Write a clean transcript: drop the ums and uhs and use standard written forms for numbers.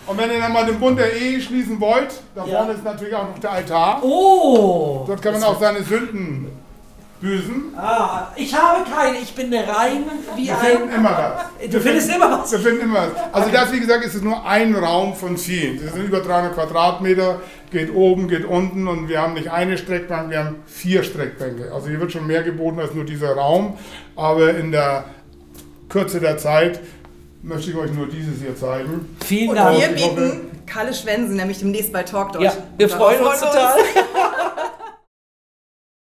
Und wenn ihr dann mal den Bund der Ehe schließen wollt, da vorne ist natürlich auch noch der Altar. Oh! Dort kann man auch seine Sünden büßen. Ah, ich habe keine, ich bin rein wie Wir finden immer was. Du findest immer was? Wir finden immer was. Also das, wie gesagt, ist es nur ein Raum von vielen. Das sind über 300 Quadratmeter, geht oben, geht unten und wir haben nicht eine Streckbank, wir haben 4 Streckbänke. Also hier wird schon mehr geboten als nur dieser Raum, aber in der Kürze der Zeit möchte ich euch nur dieses hier zeigen. Vielen Und Dank. wir bieten Kalle Schwensen, nämlich demnächst bei Talk Deutsch. Ja, wir freuen uns total.